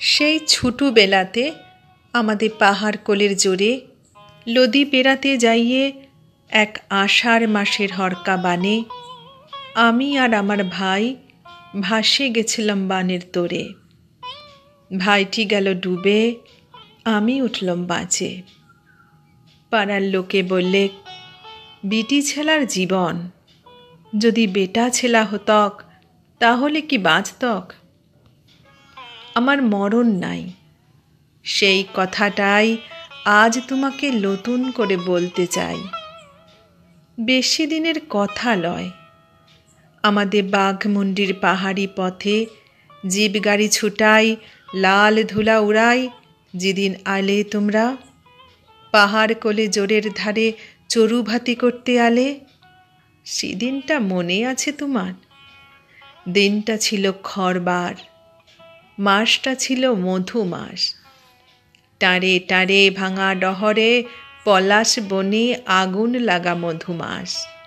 সেই ছোটবেলাতে আমাদের পাহাড় কোলের জোরে লদি পেরাতে যাইয়ে এক আষাঢ় মাসের হরকা বানে আমি আর আমার ভাই ভাসে গেছিলাম বানের তোরে। ভাইটি গেল ডুবে, আমি উঠলাম বাঁচে। পাড়ার লোকে বললে, বিটি ছেলার জীবন, যদি বেটা ছেলা হতক তাহলে কি বাঁচতক। আমার মরণ নাই, সেই কথাটাই আজ তোমাকে নতুন করে বলতে চাই। বেশি দিনের কথা লয়, আমাদের বাঘমুন্ডির পাহাড়ি পথে জিপ গাড়ি ছুটাই, লাল ধুলা উড়াই। যেদিন আলে তোমরা পাহাড় কোলে জোরের ধারে চড়ুভাতি করতে আলে, সেদিনটা মনে আছে তোমার? দিনটা ছিল খরবার, মাসটা ছিল মধু মাস। টাঁড়ে টাঁড়ে ভাঙা ডহরে পলাশ বনে আগুন লাগা মধুমাস।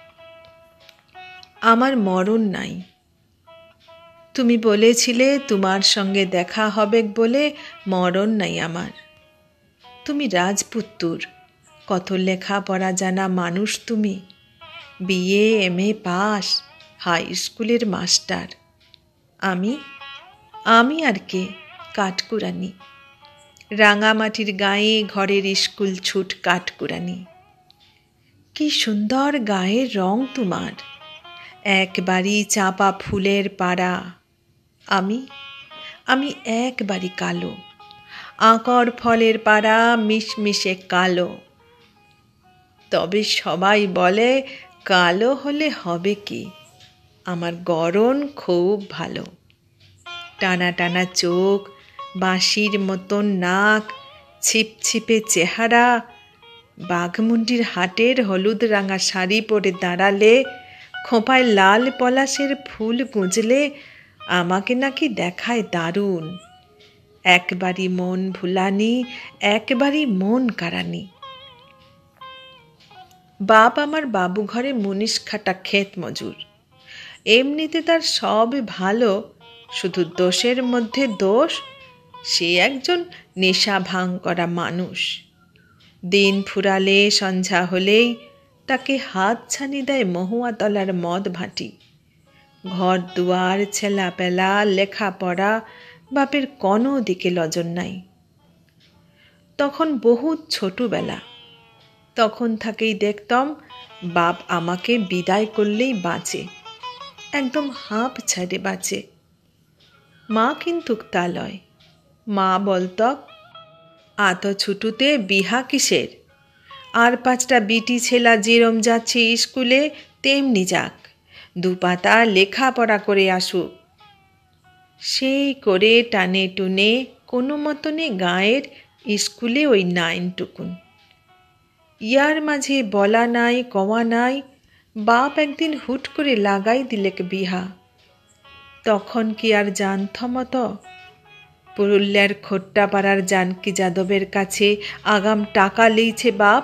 আমার মরণ নাই, তুমি বলেছিলে তোমার সঙ্গে দেখা হবে বলে মরণ নাই আমার। তুমি রাজপুত্তুর, কত লেখাপড়া জানা মানুষ তুমি, বিএ এমএ পাস, হাই স্কুলের মাস্টার। আমি আর কে, কাঠকুরানি, রাঙামাটির গায়ে ঘরের স্কুল ছুট কাঠকুরানি। কি সুন্দর গায়ের রং তোমার, একবারই চাঁপা ফুলের পাড়া। আমি একবারই কালো, আঁকর ফলের পাড়া মিশমিশে কালো। তবে সবাই বলে কালো হলে হবে কি, আমার গড়ন খুব ভালো। টানা টানা চোখ, বাঁশির মতন নাক, ছিপছিপে চেহারা। বাঘমুন্ডির হাটের হলুদ রাঙা শাড়ি পরে দাঁড়ালে, খোঁপায় লাল পলাশের ফুল গুঁজলে আমাকে নাকি দেখায় দারুণ। একবারই মন ভুলানি, একবারই মন কারানি। বাপ আমার বাবু ঘরে মুনিশ খাটা ক্ষেত মজুর। এমনিতে তার সব ভালো, শুধু দোষের মধ্যে দোষ, সে একজন নেশা ভাঙ করা মানুষ। দিন ফুরালে সন্ধ্যা হলেই তাকে হাত ছানি দেয় মহুয়াতলার মদ ভাঁটি। ঘর দুয়ার, ছেলাপেলা, লেখাপড়া, বাপের কোনো দিকে লজন নাই। তখন বহুত ছোটবেলা, তখন থেকেই দেখতাম বাপ আমাকে বিদায় করলেই বাঁচে, একদম হাঁপ ছেড়ে বাঁচে। মা কিন্তু তা লয়, মা বলতক, আত ছুটুতে বিহা কিসের, আর 5টা বিটি ছেলা যেরম যাচ্ছে স্কুলে তেমনি যাক, 2 পাতা লেখাপড়া করে আসুক। সেই করে টানে টুনে কোনো মতনে গাঁয়ের স্কুলে ওই 9 টুকুন। ইয়ার মাঝে বলা নাই কওয়া নাই, বাপ একদিন হুট করে লাগাই দিলেক বিহা। তখন কি আর জানথমত? পুরুলিয়ার খোট্টাপাড়ার জানকী যাদবের কাছে আগাম টাকা লইছে বাপ।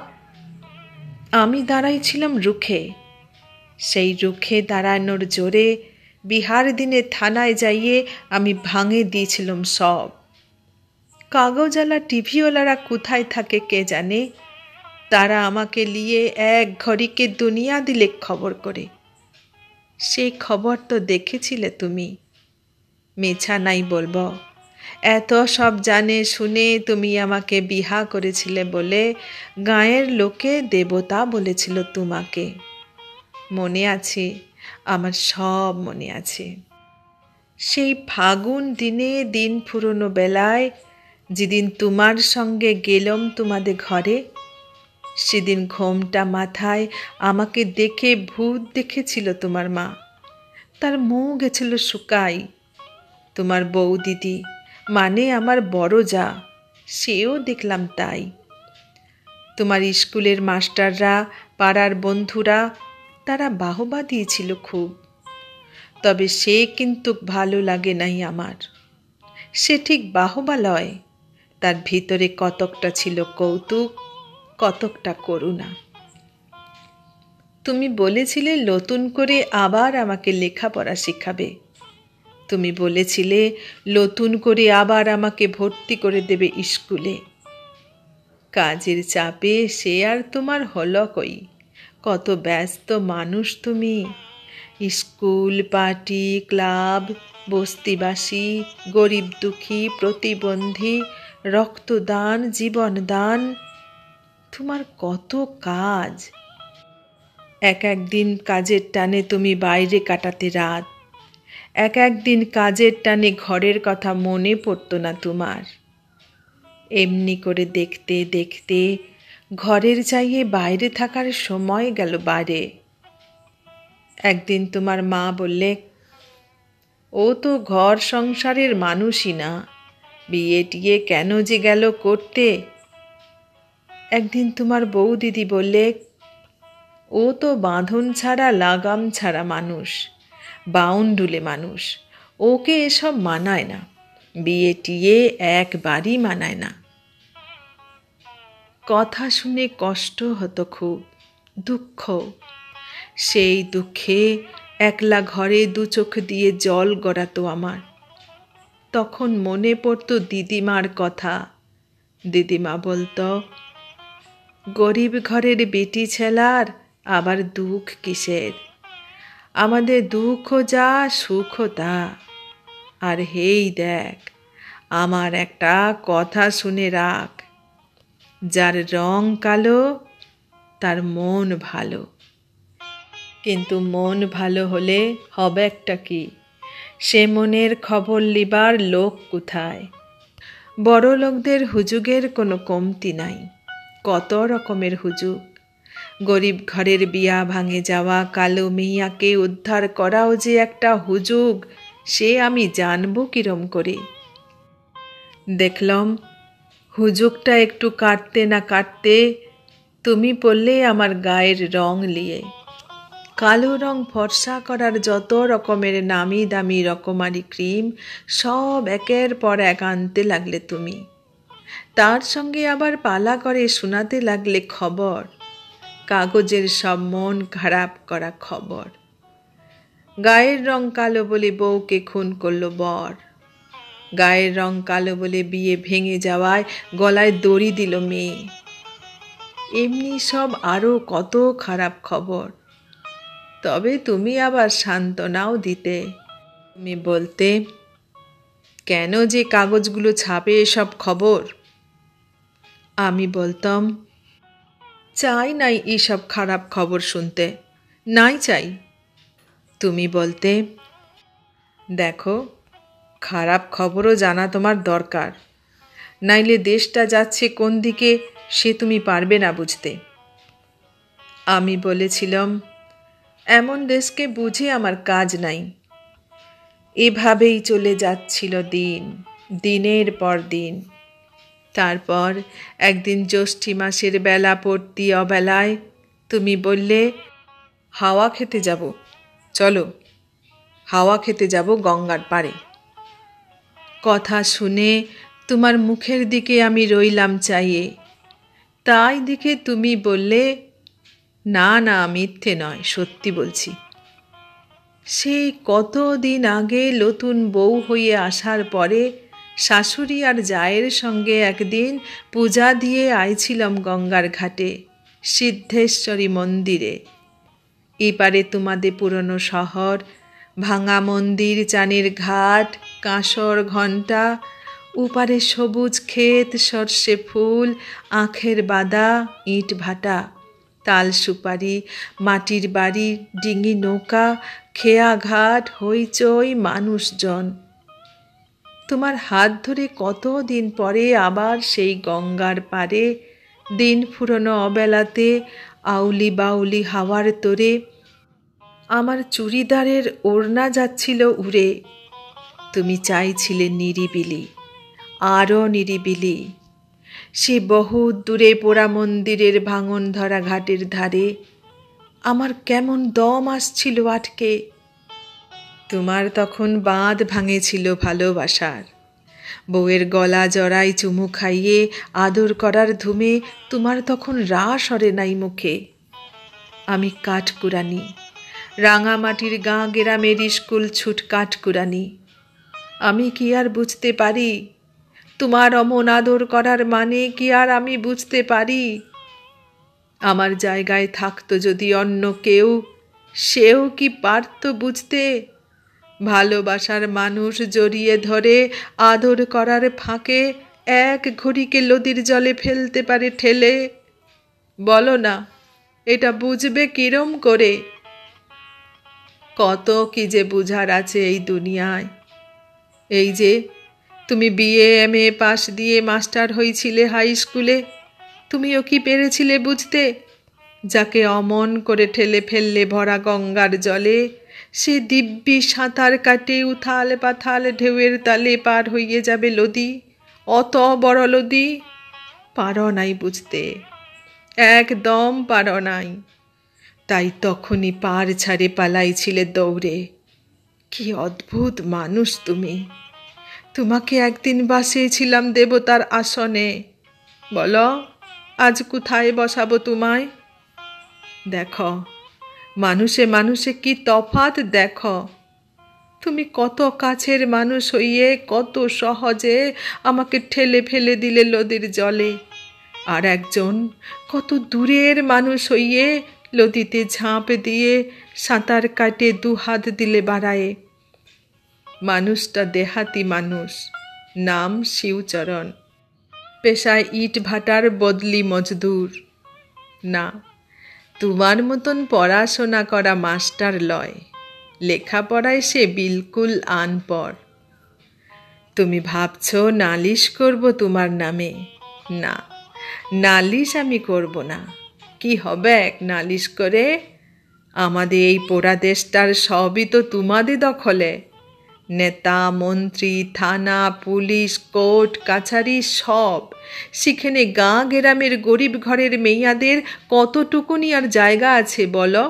আমি দাঁড়াইছিলাম রুখে, সেই রুখে দাঁড়ানোর জোরে বিহার দিনে থানায় যাইয়ে আমি ভাঙে দিয়েছিলাম সব। কাগজওয়ালা টিভিওয়ালারা কোথায় থাকে কে জানে, তারা আমাকে নিয়ে এক ঘড়িকে দুনিয়া দিলে খবর করে। সেই খবর তো দেখেছিলে তুমি, মিছা নাই বলব। এত সব জানে শুনে তুমি আমাকে বিহা করেছিলে বলে গাঁয়ের লোকে দেবতা বলেছিল তোমাকে। মনে আছে, আমার সব মনে আছে। সেই ফাগুন দিনে দিন ফুরোনো বেলায় যেদিন তোমার সঙ্গে গেলাম তোমাদের ঘরে, সেদিন ঘোমটা মাথায় আমাকে দেখে ভূত দেখেছিল তোমার মা। তার মুখ গেছিল শুকাই। তোমার বউ দিদি, মানে আমার বড় যা, সেও দেখলাম তাই। তোমার স্কুলের মাস্টাররা, পাড়ার বন্ধুরা, তারা বাহবা দিয়েছিল খুব। তবে সে কিন্তু ভালো লাগে নাই আমার। সে ঠিক বাহবা লয়, তার ভিতরে কতকটা ছিল কৌতুক, কতকটা করুণা। তুমি বলেছিলে নতুন করে আবার আমাকে লেখাপড়া শিখাবে। তুমি বলেছিলে নতুন করে আবার আমাকে ভর্তি করে দেবে স্কুলে। কাজের চাপে সে আর তোমার হলো কই? কত ব্যস্ত মানুষ তুমি! স্কুল, পার্টি, ক্লাব, বস্তিবাসী, গরিব দুঃখী, প্রতিবন্ধী, রক্তদান, জীবনদান, তোমার কত কাজ। একদিন কাজের টানে তুমি বাইরে কাটাতে রাত, একদিন কাজের টানে ঘরের কথা মনে পড়তো না তোমার। এমনি করে দেখতে দেখতে ঘরের চাইয়ে বাইরে থাকার সময় গেল বারে। একদিন তোমার মা বললে, ও তো ঘর সংসারের মানুষই না, বিয়ে টিয়ে কেন যে গেল করতে। একদিন তোমার বৌদিদি বললে, ও তো বাঁধন ছাড়া লাগাম ছাড়া মানুষ, বাউন্ডুলে মানুষ, ওকে এসব মানায় না, বিয়ে টিয়ে একবারই মানায় না। কথা শুনে কষ্ট হতো, খুব দুঃখ। সেই দুঃখে একলা ঘরে দু চোখ দিয়ে জল গড়াতো আমার। তখন মনে পড়তো দিদিমার কথা। দিদিমা বলতো, গরিব ঘরের বেটি ছেলার আবার দুঃখ কিসের? আমাদের দুঃখও যা, সুখও তা। আর হেই দেখ, আমার একটা কথা শুনে রাখ, যার রং কালো তার মন ভালো। কিন্তু মন ভালো হলে হবে একটা কি? সে মনের খবর লিবার লোক কোথায়? বড় লোকদের হুজুগের কোনো কমতি নাই, কত রকমের হুজুগ। গরিব ঘরের বিয়া ভাঙে যাওয়া কালো মেয়াকে উদ্ধার করাও যে একটা হুজুগ, সে আমি জানবো কিরম করে? দেখলাম হুজুগটা একটু কাটতে না কাটতে তুমি পড়লে আমার গায়ের রং নিয়ে। কালো রং ফর্সা করার যত রকমের নামি দামি রকমারি ক্রিম সব একের পর এক আনতে লাগলে তুমি। তার সঙ্গে আবার পালা করে শোনাতে লাগলে খবর, কাগজের সব মন খারাপ করা খবর। গায়ের রং কালো বলে বউকে খুন করলো বর, গায়ের রং কালো বলে বিয়ে ভেঙে যাওয়ায় গলায় দড়ি দিল মেয়ে। এমনি সব আরও কত খারাপ খবর। তবে তুমি আবার সান্ত্বনাও দিতে। তুমি বলতে, কেন যে কাগজগুলো ছাপে এসব খবর? আমি বলতাম, চাই নাই এইসব খারাপ খবর শুনতে, নাই চাই। তুমি বলতে, দেখো, খারাপ খবরও জানা তোমার দরকার, নাইলে দেশটা যাচ্ছে কোন দিকে সে তুমি পারবে না বুঝতে। আমি বলেছিলাম, এমন দেশকে বুঝে আমার কাজ নাই। এভাবেই চলে যাচ্ছিল দিন, দিনের পর দিন। তারপর একদিন জ্যৈষ্ঠী মাসের বেলা পড়তি অবেলায় তুমি বললে, হাওয়া খেতে যাব, চলো হাওয়া খেতে যাব গঙ্গার পাড়ে। কথা শুনে তোমার মুখের দিকে আমি রইলাম চাইয়ে। তাই দেখে তুমি বললে, না না, মিথ্যে নয়, সত্যি বলছি। সেই কতদিন আগে নতুন বউ হয়ে আসার পরে শাশুড়ি আর জায়ের সঙ্গে একদিন পূজা দিয়ে আইছিলাম গঙ্গার ঘাটে, সিদ্ধেশ্বরী মন্দিরে। এপারে তোমাদের পুরনো শহর, ভাঙা মন্দির, চানের ঘাট, কাঁসর ঘণ্টা, ওপারে সবুজ ক্ষেত, সর্ষে ফুল, আখের বাদা, ইট ভাটা, তাল সুপারি, মাটির বাড়ি, ডিঙি নৌকা, খেয়া ঘাট, হইচই, মানুষজন। তোমার হাত ধরে কতদিন পরে আবার সেই গঙ্গার পাড়ে দিন ফুরনো অবেলাতে আউলি বাউলি হাওয়ার তোরে আমার চুড়িদারের ওড়না যাচ্ছিল উড়ে। তুমি চাইছিলে নিরিবিলি, আরও নিরিবিলি। সে বহু দূরে পোড়া মন্দিরের ভাঙন ধরা ঘাটের ধারে আমার কেমন দম আসছিল আটকে। তোমার তখন বাঁধ ভাঙেছিল ভালোবাসার। বউয়ের গলা জড়াই চুমু খাইয়ে আদর করার ধুমে তোমার তখন রাস সরে নাই মুখে। আমি কাঠকুরানি, রাঙামাটির গাঁ গেরামের স্কুল ছুট কাঠকুরানি। আমি কি আর বুঝতে পারি? তোমার অমন আদর করার মানে কি আর আমি বুঝতে পারি? আমার জায়গায় থাকতো যদি অন্য কেউ, সেও কি পারত বুঝতে? ভালোবাসার মানুষ জড়িয়ে ধরে আদর করার ফাঁকে এক ঘড়িকে নদীর জলে ফেলতে পারে ঠেলে? বলো না, এটা বুঝবে কিরম করে? কত কি যে বুঝার আছে এই দুনিয়ায়। এই যে তুমি বিএ এমএ পাশ দিয়ে মাস্টার হয়েছিলে হাই স্কুলে, তুমিও কি পেরেছিলে বুঝতে? যাকে অমন করে ঠেলে ফেললে ভরা গঙ্গার জলে, সে দিব্যি সাঁতার কাটে উথাল পাথাল ঢেউয়ের তালে পার হইয়ে যাবে নদী, অত বড় নদী। পারো নাই বুঝতে, একদম পারো নাই। তাই তখনই পার ছাড়ে পালাইছিলে দৌড়ে। কি অদ্ভুত মানুষ তুমি! তোমাকে একদিন বসিয়েছিলাম দেবতার আসনে। বলো, আজ কোথায় বসাবো তোমায়? দেখো, মানুষে মানুষে কি তফাৎ দেখো। তুমি কত কাছের মানুষ হইয়ে কত সহজে আমাকে ঠেলে ফেলে দিলে নদীর জলে, আর একজন কত দূরের মানুষ হইয়ে নদীতে ঝাঁপ দিয়ে সাঁতার কাটে দুহাত দিলে বাড়ায়ে। মানুষটা দেহাতি মানুষ, নাম শিবচরণ, পেশায় ইট ভাটার বদলি মজদুর। না, তোমার মতন পড়াশোনা করা মাস্টার লয়, লেখাপড়ায় সে বিলকুল আনপড়। তুমি ভাবছ নালিশ করব তোমার নামে? না, নালিশ আমি করব না। কি হবে এক নালিশ করে? আমাদের এই পোড়া দেশটার সবই তো তোমাদের দখলে। নেতা মন্ত্রী থানা পুলিশ কোর্ট কাছারি সব, সেখানে গাঁ গ্রামের গরিব ঘরের মেয়াদের কতটুকুনি আর জায়গা আছে বলো?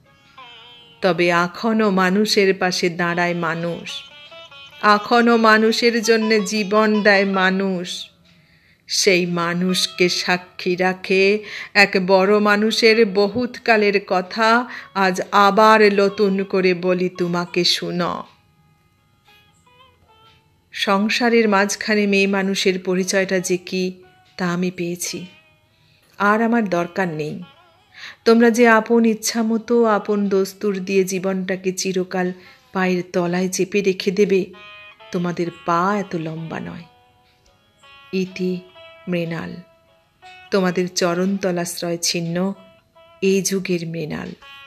তবে এখনো মানুষের পাশে দাঁড়ায় মানুষ, এখনো মানুষের জন্য জীবন দেয় মানুষ। সেই মানুষকে সাক্ষী রাখে এক বড় মানুষের বহুতকালের কথা আজ আবার নতুন করে বলি তোমাকে, শুনো। সংসারের মাঝখানে মেয়ে মানুষের পরিচয়টা যে কি তা আমি পেয়েছি, আর আমার দরকার নেই। তোমরা যে আপন ইচ্ছা মতো আপন দস্তুর দিয়ে জীবনটাকে চিরকাল পায়ের তলায় চেপে রেখে দেবে, তোমাদের পা এত লম্বা নয়। ইতি মৃণাল, তোমাদের চরণতলাশ্রয় ছিন্ন এই যুগের মৃণাল।